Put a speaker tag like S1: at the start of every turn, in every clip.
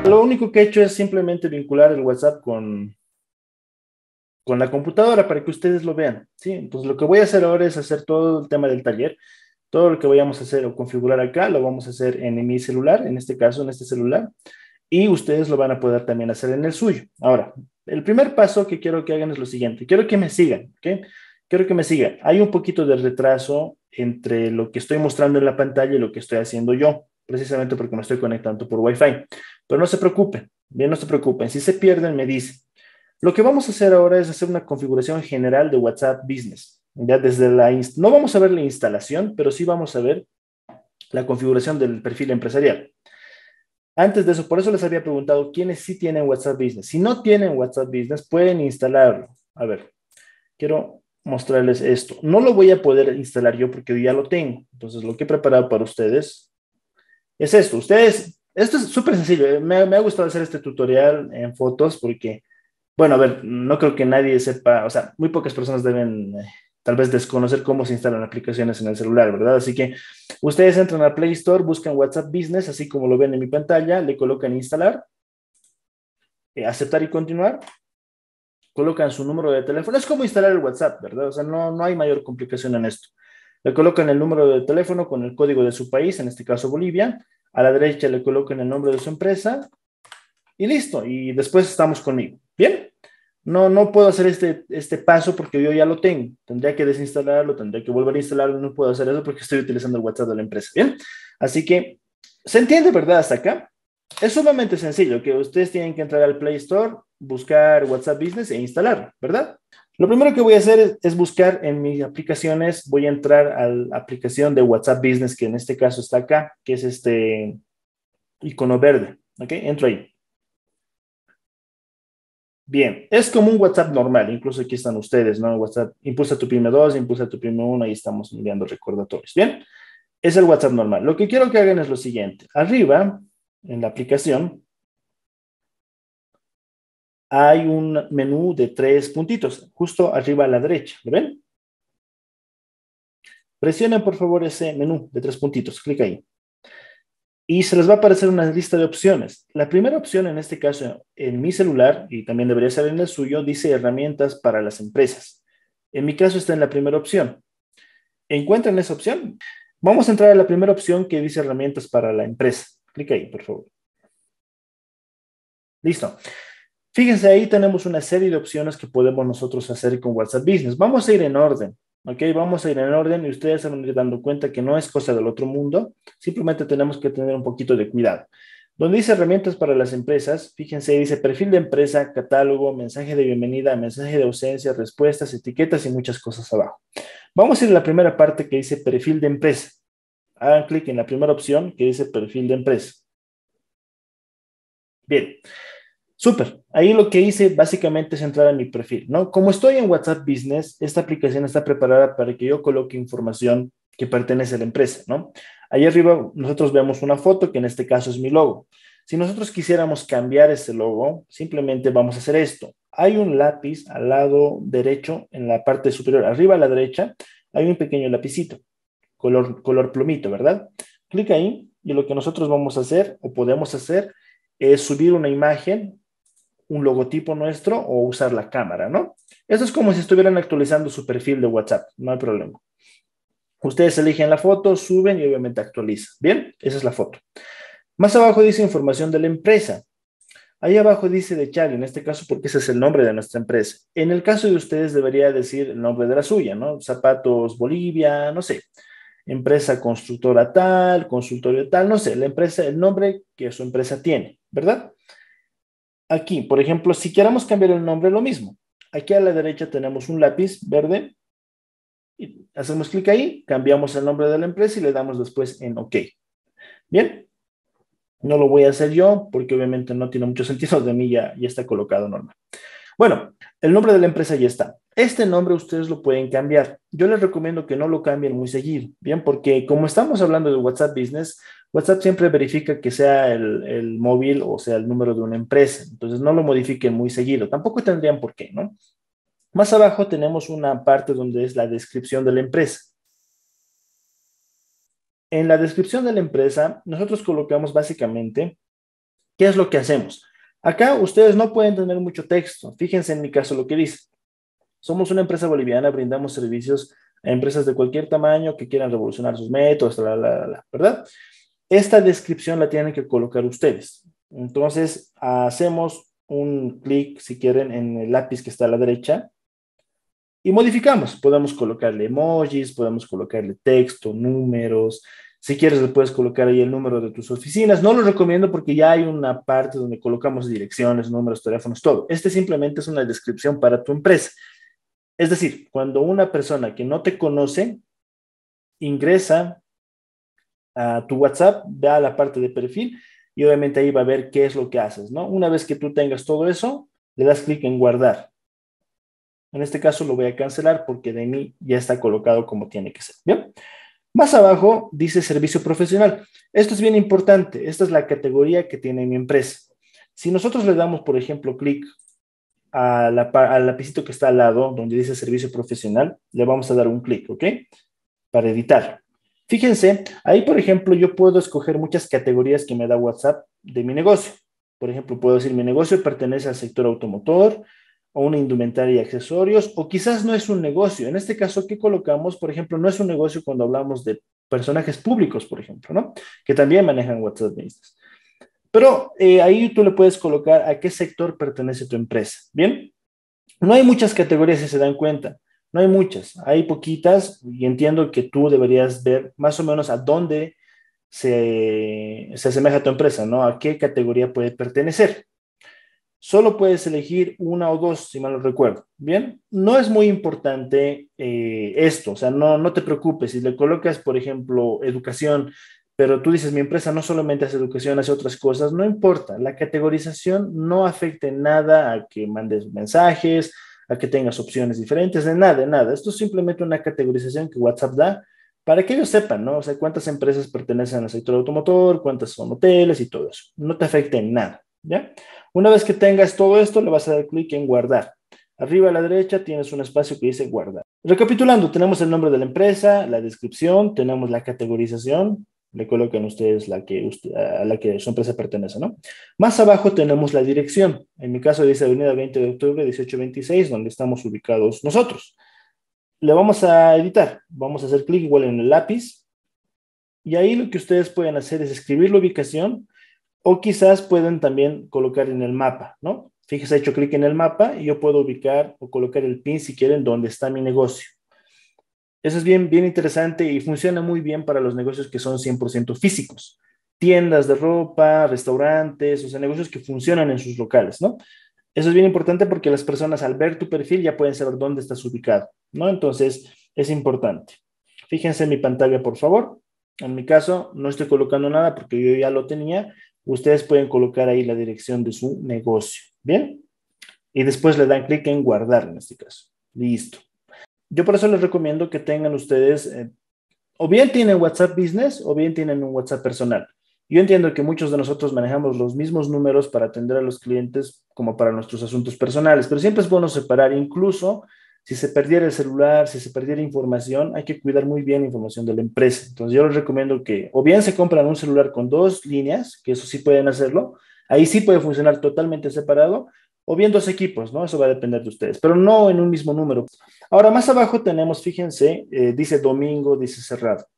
S1: Lo único que he hecho es simplemente vincular el WhatsApp con la computadora para que ustedes lo vean, ¿sí? Entonces, lo que voy a hacer ahora es hacer todo el tema del taller. Todo lo que vayamos a hacer o configurar acá, lo vamos a hacer en mi celular, en este caso, en este celular, y ustedes lo van a poder también hacer en el suyo. Ahora, el primer paso que quiero que hagan es lo siguiente. Quiero que me sigan, ¿ok? Quiero que me sigan. Hay un poquito de retraso entre lo que estoy mostrando en la pantalla y lo que estoy haciendo yo, precisamente porque me estoy conectando por Wi-Fi. Pero no se preocupen, bien, no se preocupen. Si se pierden, me dicen. Lo que vamos a hacer ahora es hacer una configuración general de WhatsApp Business. Ya desde no vamos a ver la instalación, pero sí vamos a ver la configuración del perfil empresarial. Antes de eso, por eso les había preguntado quiénes sí tienen WhatsApp Business. Si no tienen WhatsApp Business, pueden instalarlo. A ver, quiero mostrarles esto. No lo voy a poder instalar yo porque yo ya lo tengo. Entonces, lo que he preparado para ustedes es esto. Esto es súper sencillo. Me ha gustado hacer este tutorial en fotos porque, bueno, a ver, no creo que nadie sepa, o sea, muy pocas personas deben tal vez desconocer cómo se instalan aplicaciones en el celular, ¿verdad? Así que ustedes entran a Play Store, buscan WhatsApp Business, así como lo ven en mi pantalla, le colocan instalar, aceptar y continuar, colocan su número de teléfono. Es como instalar el WhatsApp, ¿verdad? O sea, no hay mayor complicación en esto. Le colocan el número de teléfono con el código de su país, en este caso Bolivia. A la derecha le colocan el nombre de su empresa y listo. Y después estamos conmigo. ¿Bien? No puedo hacer este paso porque yo ya lo tengo. Tendría que desinstalarlo, tendría que volver a instalarlo. No puedo hacer eso porque estoy utilizando el WhatsApp de la empresa. ¿Bien? Así que, ¿se entiende, verdad? Hasta acá. Es sumamente sencillo, que ustedes tienen que entrar al Play Store, buscar WhatsApp Business e instalarlo, ¿verdad? Lo primero que voy a hacer es buscar en mis aplicaciones, voy a entrar a la aplicación de WhatsApp Business, que en este caso está acá, que es este icono verde, ¿ok? Entro ahí. Bien, es como un WhatsApp normal, incluso aquí están ustedes, ¿no? WhatsApp, impulsa tu PYME 2, impulsa tu PYME 1, ahí estamos enviando recordatorios. Bien, es el WhatsApp normal. Lo que quiero que hagan es lo siguiente. Arriba, en la aplicación, hay un menú de 3 puntitos, justo arriba a la derecha, ¿lo ven? Presionen por favor ese menú de 3 puntitos, clic ahí. Y se les va a aparecer una lista de opciones. La primera opción, en este caso, en mi celular, y también debería ser en el suyo, dice herramientas para las empresas. En mi caso está en la primera opción. ¿Encuentran esa opción? Vamos a entrar a la primera opción que dice herramientas para la empresa. Clic ahí, por favor. Listo. Fíjense, ahí tenemos una serie de opciones que podemos nosotros hacer con WhatsApp Business. Vamos a ir en orden, ¿ok? Vamos a ir en orden y ustedes se van a ir dando cuenta que no es cosa del otro mundo, simplemente tenemos que tener un poquito de cuidado. Donde dice herramientas para las empresas, fíjense, dice perfil de empresa, catálogo, mensaje de bienvenida, mensaje de ausencia, respuestas, etiquetas y muchas cosas abajo. Vamos a ir a la primera parte que dice perfil de empresa. Hagan clic en la primera opción que dice perfil de empresa. Bien. Súper. Ahí lo que hice básicamente es entrar a mi perfil, ¿no? Como estoy en WhatsApp Business, esta aplicación está preparada para que yo coloque información que pertenece a la empresa, ¿no? Ahí arriba nosotros vemos una foto que en este caso es mi logo. Si nosotros quisiéramos cambiar ese logo, simplemente vamos a hacer esto. Hay un lápiz al lado derecho, en la parte superior, arriba a la derecha, hay un pequeño lapicito, color plumito, ¿verdad? Clic ahí y lo que nosotros vamos a hacer o podemos hacer es subir una imagen, un logotipo nuestro o usar la cámara, ¿no? Eso es como si estuvieran actualizando su perfil de WhatsApp, no hay problema. Ustedes eligen la foto, suben y obviamente actualizan. Bien, esa es la foto. Más abajo dice información de la empresa. Ahí abajo dice de Charlie, en este caso porque ese es el nombre de nuestra empresa. En el caso de ustedes debería decir el nombre de la suya, ¿no? Zapatos Bolivia, no sé. Empresa constructora tal, consultorio tal, no sé, la empresa, el nombre que su empresa tiene, ¿verdad? Aquí, por ejemplo, si queramos cambiar el nombre, lo mismo. Aquí a la derecha tenemos un lápiz verde. Y hacemos clic ahí, cambiamos el nombre de la empresa y le damos después en OK. Bien, no lo voy a hacer yo porque obviamente no tiene mucho sentido. De mí ya está colocado normal. Bueno, el nombre de la empresa ya está. Este nombre ustedes lo pueden cambiar. Yo les recomiendo que no lo cambien muy seguido, ¿bien? Porque como estamos hablando de WhatsApp Business, WhatsApp siempre verifica que sea el móvil o sea el número de una empresa. Entonces no lo modifiquen muy seguido. Tampoco tendrían por qué, ¿no? Más abajo tenemos una parte donde es la descripción de la empresa. En la descripción de la empresa, nosotros colocamos básicamente ¿Qué es lo que hacemos? Acá ustedes no pueden tener mucho texto. Fíjense en mi caso lo que dice. Somos una empresa boliviana, brindamos servicios a empresas de cualquier tamaño que quieran revolucionar sus métodos, ¿verdad? Esta descripción la tienen que colocar ustedes. Entonces, hacemos un clic, si quieren, en el lápiz que está a la derecha y modificamos. Podemos colocarle emojis, podemos colocarle texto, números. Si quieres, le puedes colocar ahí el número de tus oficinas. No lo recomiendo porque ya hay una parte donde colocamos direcciones, números, teléfonos, todo. Este simplemente es una descripción para tu empresa. Es decir, cuando una persona que no te conoce ingresa a tu WhatsApp, ve a la parte de perfil y obviamente ahí va a ver qué es lo que haces, ¿no? Una vez que tú tengas todo eso, le das clic en guardar. En este caso lo voy a cancelar porque de mí ya está colocado como tiene que ser. ¿Bien? Más abajo dice servicio profesional. Esto es bien importante. Esta es la categoría que tiene mi empresa. Si nosotros le damos, por ejemplo, clic al lapicito que está al lado, donde dice servicio profesional, le vamos a dar un clic, ¿ok? Para editar. Fíjense, ahí, por ejemplo, yo puedo escoger muchas categorías que me da WhatsApp de mi negocio. Por ejemplo, puedo decir, mi negocio pertenece al sector automotor, o una indumentaria y accesorios, o quizás no es un negocio. En este caso, ¿qué colocamos? Por ejemplo, no es un negocio cuando hablamos de personajes públicos, por ejemplo, ¿no? Que también manejan WhatsApp Business. Pero ahí tú le puedes colocar a qué sector pertenece tu empresa. ¿Bien? No hay muchas categorías si se dan cuenta. No hay muchas. Hay poquitas y entiendo que tú deberías ver más o menos a dónde se asemeja tu empresa, ¿no? A qué categoría puede pertenecer. Solo puedes elegir una o dos, si mal no recuerdo. Bien, no es muy importante esto, o sea, no te preocupes. Si le colocas, por ejemplo, educación, pero tú dices, mi empresa no solamente hace educación, hace otras cosas, no importa. La categorización no afecta en nada a que mandes mensajes, a que tengas opciones diferentes, de nada, de nada. Esto es simplemente una categorización que WhatsApp da para que ellos sepan, ¿no? O sea, cuántas empresas pertenecen al sector automotor, cuántas son hoteles y todo eso. No te afecta en nada, ¿ya? Una vez que tengas todo esto, le vas a dar clic en guardar. Arriba a la derecha tienes un espacio que dice guardar. Recapitulando, tenemos el nombre de la empresa, la descripción, tenemos la categorización, le colocan ustedes a la que su empresa pertenece, ¿no? Más abajo tenemos la dirección. En mi caso dice Avenida 20 de Octubre, 1826, donde estamos ubicados nosotros. Le vamos a editar. Vamos a hacer clic igual en el lápiz. Y ahí lo que ustedes pueden hacer es escribir la ubicación o quizás pueden también colocar en el mapa, ¿no? Fíjese, he hecho clic en el mapa y yo puedo ubicar o colocar el pin si quieren donde está mi negocio. Eso es bien, bien interesante y funciona muy bien para los negocios que son 100% físicos. Tiendas de ropa, restaurantes, o sea, negocios que funcionan en sus locales, ¿no? Eso es bien importante porque las personas al ver tu perfil ya pueden saber dónde estás ubicado, ¿no? Entonces, es importante. Fíjense en mi pantalla, por favor. En mi caso, no estoy colocando nada porque yo ya lo tenía. Ustedes pueden colocar ahí la dirección de su negocio, ¿bien? Y después le dan clic en guardar en este caso. Listo. Yo por eso les recomiendo que tengan ustedes, o bien tienen WhatsApp Business o bien tienen un WhatsApp personal. Yo entiendo que muchos de nosotros manejamos los mismos números para atender a los clientes como para nuestros asuntos personales, pero siempre es bueno separar, incluso si se perdiera el celular, si se perdiera información, hay que cuidar muy bien la información de la empresa. Entonces yo les recomiendo que o bien se compran un celular con dos líneas, que eso sí pueden hacerlo, ahí sí puede funcionar totalmente separado, o bien dos equipos, ¿no? Eso va a depender de ustedes, pero no en un mismo número. Ahora, más abajo tenemos, fíjense, dice domingo, dice cerrado.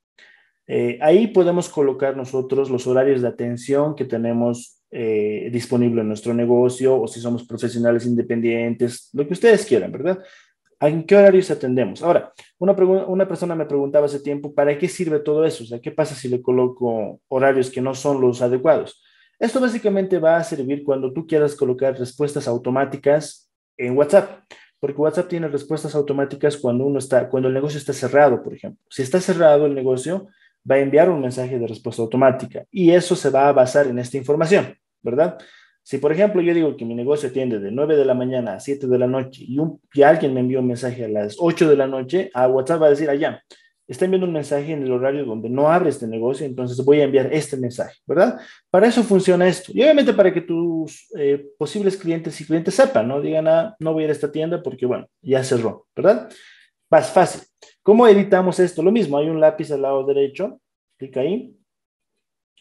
S1: Ahí podemos colocar nosotros los horarios de atención que tenemos disponible en nuestro negocio o si somos profesionales independientes, lo que ustedes quieran, ¿verdad? ¿En qué horarios atendemos? Ahora, una persona me preguntaba hace tiempo, ¿para qué sirve todo eso? O sea, ¿qué pasa si le coloco horarios que no son los adecuados? Esto básicamente va a servir cuando tú quieras colocar respuestas automáticas en WhatsApp, porque WhatsApp tiene respuestas automáticas cuando el negocio está cerrado, por ejemplo. Si está cerrado el negocio, va a enviar un mensaje de respuesta automática y eso se va a basar en esta información, ¿verdad? Si, por ejemplo, yo digo que mi negocio atiende de 9 de la mañana a 7 de la noche y alguien me envió un mensaje a las 8 de la noche, a WhatsApp va a decir, allá, está enviando un mensaje en el horario donde no abre este negocio, entonces voy a enviar este mensaje, ¿verdad? Para eso funciona esto. Y obviamente para que tus posibles clientes y clientes sepan, ¿no? Digan, ah, no voy a ir a esta tienda porque, bueno, ya cerró, ¿verdad? Más fácil. ¿Cómo editamos esto? Lo mismo, hay un lápiz al lado derecho, clic ahí,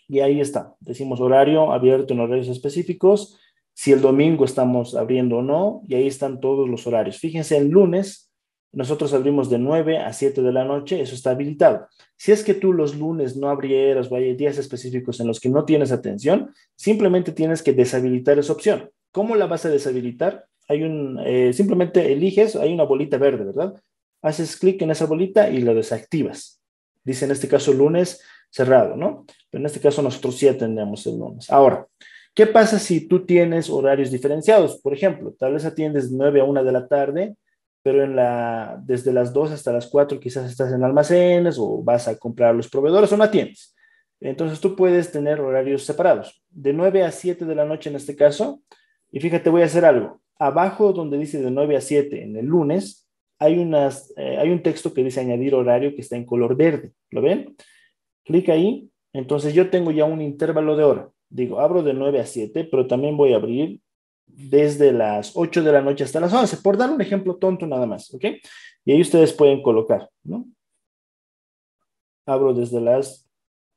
S1: Y ahí está. Decimos horario abierto en horarios específicos, si el domingo estamos abriendo o no, y ahí están todos los horarios. Fíjense, el lunes nosotros abrimos de 9 a 7 de la noche, eso está habilitado. Si es que tú los lunes no abrieras o hay días específicos en los que no tienes atención, simplemente tienes que deshabilitar esa opción. ¿Cómo la vas a deshabilitar? Simplemente eliges, hay una bolita verde, ¿verdad? Haces clic en esa bolita y lo desactivas. Dice en este caso lunes cerrado, ¿no? Pero en este caso nosotros sí atendemos el lunes. Ahora, ¿qué pasa si tú tienes horarios diferenciados? Por ejemplo, tal vez atiendes de 9 a 1 de la tarde, pero desde las 2 hasta las 4 quizás estás en almacenes o vas a comprar a los proveedores o no atiendes. Entonces tú puedes tener horarios separados, de 9 a 7 de la noche en este caso. Y fíjate, voy a hacer algo. Abajo donde dice de 9 a 7 en el lunes, hay un texto que dice añadir horario que está en color verde. ¿Lo ven? Clic ahí. Entonces yo tengo ya un intervalo de hora. Digo, abro de 9 a 7, pero también voy a abrir desde las 8 de la noche hasta las 11, por dar un ejemplo tonto nada más, ¿ok? Y ahí ustedes pueden colocar, ¿no? Abro desde las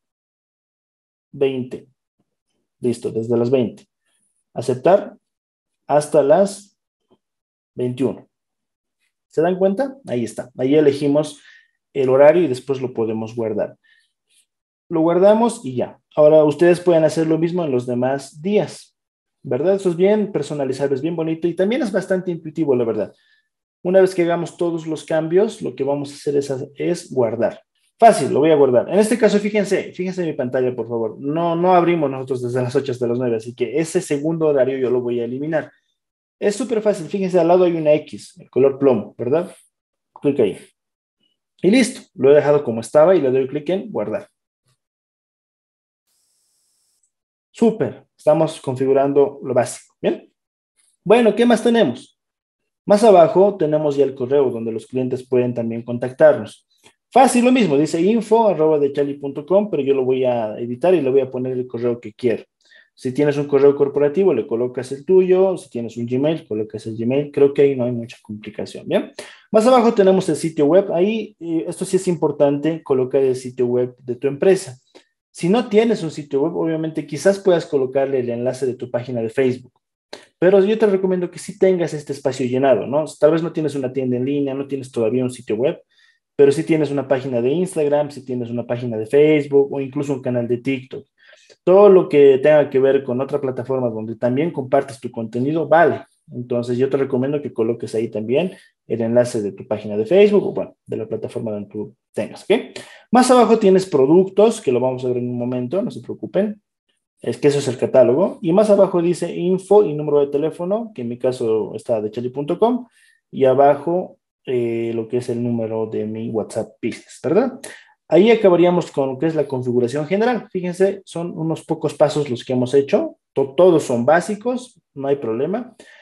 S1: 20. Listo, desde las 20. Aceptar hasta las 21. ¿Se dan cuenta? Ahí está. Ahí elegimos el horario y después lo podemos guardar. Lo guardamos y ya. Ahora ustedes pueden hacer lo mismo en los demás días, ¿verdad? Eso es bien personalizable, es bien bonito y también es bastante intuitivo, la verdad. Una vez que hagamos todos los cambios, lo que vamos a hacer es guardar. Fácil, lo voy a guardar. En este caso, fíjense en mi pantalla, por favor. No abrimos nosotros desde las 8 hasta las 9, así que ese segundo horario yo lo voy a eliminar. Es súper fácil, fíjense, al lado hay una X, el color plomo, ¿verdad? Clic ahí. Y listo, lo he dejado como estaba y le doy clic en guardar. Súper, estamos configurando lo básico, ¿bien? Bueno, ¿qué más tenemos? Más abajo tenemos ya el correo donde los clientes pueden también contactarnos. Fácil, lo mismo, dice info@dechali.com, pero yo lo voy a editar y le voy a poner el correo que quiero. Si tienes un correo corporativo, le colocas el tuyo. Si tienes un Gmail, colocas el Gmail. Creo que ahí no hay mucha complicación, ¿bien? Más abajo tenemos el sitio web. Ahí, esto sí es importante, colocar el sitio web de tu empresa. Si no tienes un sitio web, obviamente quizás puedas colocarle el enlace de tu página de Facebook. Pero yo te recomiendo que sí tengas este espacio llenado, ¿no? Tal vez no tienes una tienda en línea, no tienes todavía un sitio web, pero sí tienes una página de Instagram, sí tienes una página de Facebook o incluso un canal de TikTok. Todo lo que tenga que ver con otra plataforma donde también compartes tu contenido, vale. Entonces yo te recomiendo que coloques ahí también el enlace de tu página de Facebook o bueno, de la plataforma donde tú tengas, ¿ok? Más abajo tienes productos, que lo vamos a ver en un momento, no se preocupen. Es que eso es el catálogo. Y más abajo dice info y número de teléfono, que en mi caso está de Chali.com. Y abajo lo que es el número de mi WhatsApp Business, ¿verdad? Ahí acabaríamos con lo que es la configuración general. Fíjense, son unos pocos pasos los que hemos hecho. Todos son básicos, no hay problema.